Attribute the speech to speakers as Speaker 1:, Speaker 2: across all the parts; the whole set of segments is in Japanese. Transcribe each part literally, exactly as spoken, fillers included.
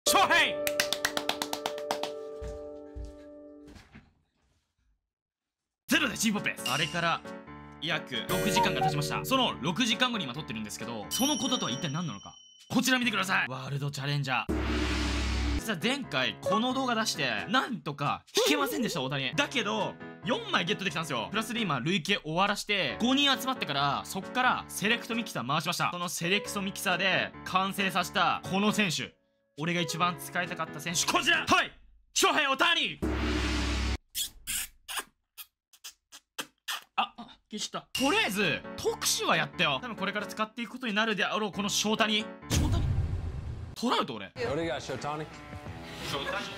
Speaker 1: 翔平。ゼロでチーポッペです。あれから約ろくじかんが経ちました。そのろくじかんごに今撮ってるんですけど、そのこととは一体何なのか、こちら見てください。ワールドチャレンジャー、実は前回この動画出してなんとか引けませんでした、大谷。だけどよんまいゲットできたんですよ。プラスで今累計終わらしてごにん集まってから、そっからセレクトミキサー回しました。そのセレクトミキサーで完成させたこの選手、俺が一番使いたかった選手、こちら、はい、翔平オタニ。ああ、消した。とりあえず特殊はやったよ。多分これから使っていくことになるであろうこの翔谷。翔谷トラウト。俺
Speaker 2: 俺が翔谷。
Speaker 1: 翔谷じゃない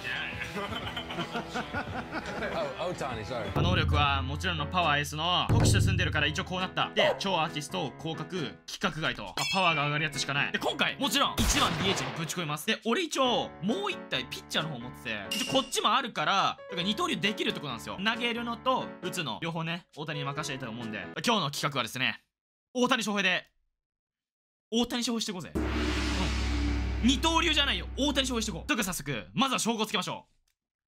Speaker 2: 能
Speaker 1: 力はもちろんのパワー S の特殊住んでるから一応こうなった。で超アーティスト広角規格外と、まあ、パワーが上がるやつしかない。で今回もちろんいちばん ディーエイチ にぶち込みます。で俺一応もういち体ピッチャーの方持ってて、一応こっちもあるからだから二刀流できるとこなんですよ。投げるのと打つの両方ね、大谷に任せていたと思うんで、今日の企画はですね、大谷翔平で大谷翔平していこうぜ。二刀流じゃないよ、大谷翔平していこう。というか早速まずは証拠をつけましょう。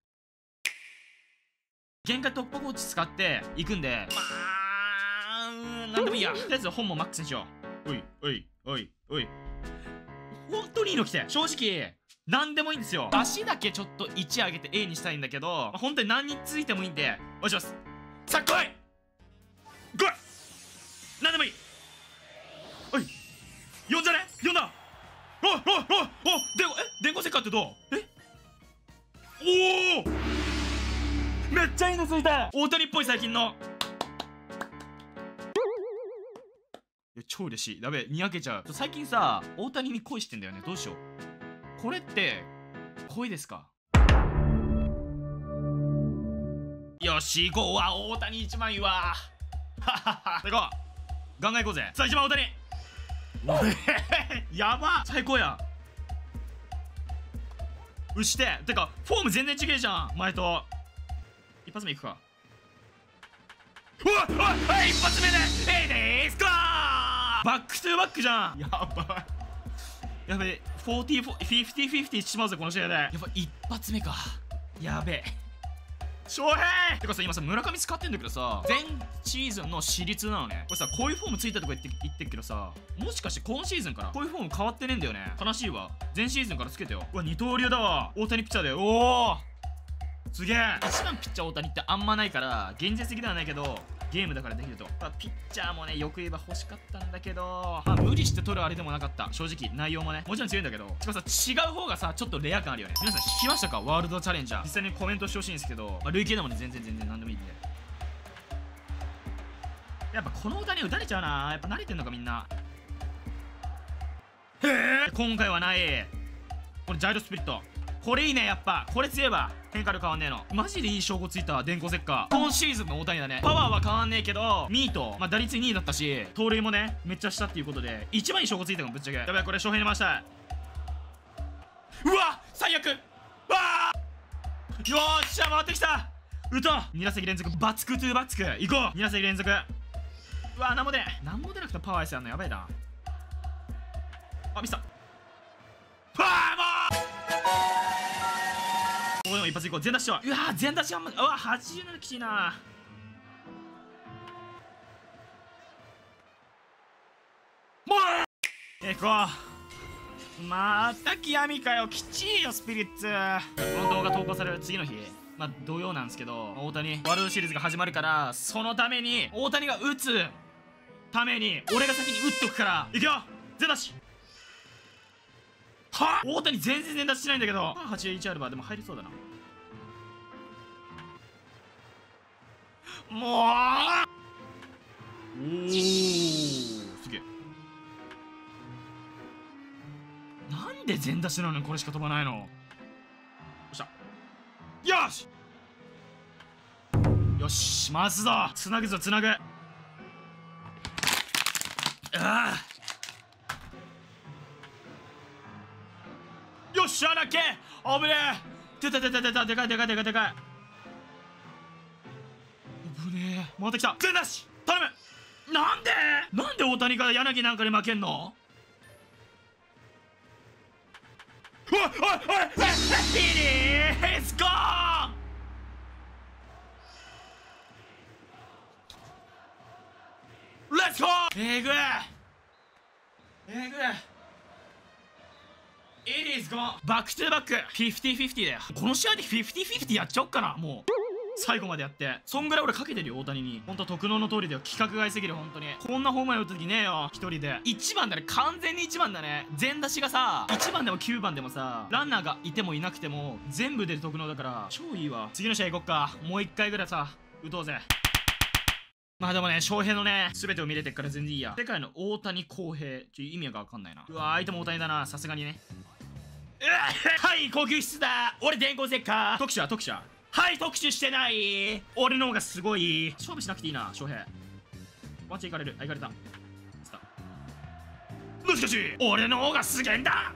Speaker 1: 限界突破コーチ使っていくんで、まあなんでもいいや。とりあえず本もマックスにしよう。おいおいおいおい、本当にいいの来て。正直なんでもいいんですよ。足だけちょっといち上げて A にしたいんだけど、まあ、本当に何についてもいいんでお願いします。さあ来い来い、なんでもいい。おい、呼んじゃね、呼んだ。おいおいおいおい、でえ電光石火ってどう？えおお、めっちゃいいのついた。大谷っぽい最近の。いや超嬉しい。やべえ、にやけちゃう。最近さ大谷に恋してんだよね。どうしよう。これって恋ですか？よし行こう。わ大谷いちまんいいわ。ははは行こう、ガンガン行こうぜ。さあいちばん大谷やば最高や。うしててかフォーム全然違えじゃん前と。一発目いくか。うわっおいおい、一発目でえいでーすかー。バックトゥーバックじゃん。やばいやべえ、フォーティー、フィフティー、フィフティーしまうぜこの試合で。やばい、一発目か。やべえ翔平てかさ、今さ村上使ってんだけどさ、前シーズンの私立なのね。これさこういうフォームついたとか言って言ってるけどさ、もしかして今シーズンからこういうフォーム変わってねえんだよね。悲しいわ。前シーズンからつけてよ。うわ二刀流だわ。大谷ピッチャーで。おおすげえ。一番ピッチャー大谷ってあんまないから現実的ではないけどゲームだからできると。まあ、ピッチャーもねよく言えば欲しかったんだけど、まあ、無理して取るあれでもなかった。正直内容もねもちろん強いんだけど、しかもさ違う方がさちょっとレア感あるよね。皆さん聞きましたか？ワールドチャレンジャー。実際にコメントしてほしいんですけど、まあ、累計でもね全然全然何でもいいんで。やっぱこの歌に打たれちゃうな。やっぱ慣れてんのかみんな。へえ今回はない。これジャイロスピリットこれいいね。やっぱこれ強えば変化力変わんねえの。マジでいい証拠ついた電光石火。今シーズンの大谷だね。パワーは変わんねえけどミート、まあ、打率にいだったし盗塁もねめっちゃしたっていうことで一番いい証拠ついたかもぶっちゃけ。やばいこれ翔平に回したい。うわ最悪。うわよーっしゃ回ってきた。打とう。に打席連続バツクトゥーバッツク行こう。に打席連続。うわなんもでなんも出なくてパワー S やんのやばいな。あミスった。パーもうここでも一発いこう。全出しはうわ全出しはんまうわはちじゅうななきついな。もうえいこう。また極みかよ。きちいよスピリッツ。この動画投稿される次の日、まあ土曜なんですけど、大谷ワールドシリーズが始まるから、そのために大谷が打つために俺が先に打っとくからいくよ。全出しは大谷全然全出ししないんだけど、はちじゅういちあればでも入りそうだな。もうおーすげえ。なんで全出しなのにこれしか飛ばないの。よっしゃよしよし回すぞ。つなぐぞつなぐ。ああよっしゃラッキー。危ねえ。出た出た出た。でかいでかいでかいでかい。危ねえ回ってきた。全出し頼む。なんでなんで大谷が柳なんかに負けんの。 おいおいおい、レッツゴー。レッツゴー。えぐいえぐい。It is gone。バックトゥーバックフィフティフィフティだよ。この試合でフィフティフィフティやっちゃおっかな。もう最後までやって、そんぐらい俺かけてるよ、大谷に。ほんと特能の通りだよ。規格外すぎる、ほんとに。こんなホームラン打った時ねえよ、一人で。いちばんだね、完全にいちばんだね。全出しがさ、いちばんでもきゅうばんでもさ、ランナーがいてもいなくても全部出る特能だから超いいわ。次の試合行こっか。もういっかいぐらいさ打とうぜ。まあでもね、翔平のね、全てを見れてっから全然いいや。世界の大谷翔平、ちょ意味がわかんないな。うわ、相手も大谷だな、さすがにね。はい、高級質だ。俺電光石火。特殊は特殊ははい、特殊してない。俺の方がすごい。勝負しなくていいな、翔平。ワンチャンいかれる。あ、いかれた。難しい。俺の方がすげえんだ。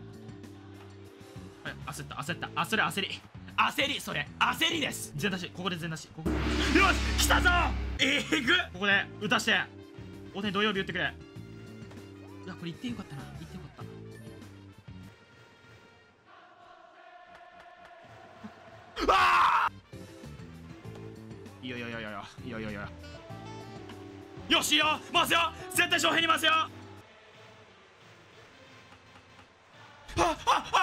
Speaker 1: はい、焦った、焦った。焦る、焦り。焦り、それ。焦りです。全出し。ここで全出し。ここ。よし、来たぞ。えぐっ。ここで打たして。大谷土曜日打ってくれ。いや、これ言ってよかったな。言ってよかった。ああ、いいよいいよいいよいいよいいよいいよいいよ。よし、いいよ、回すよ。絶対翔平に回すよ。あああ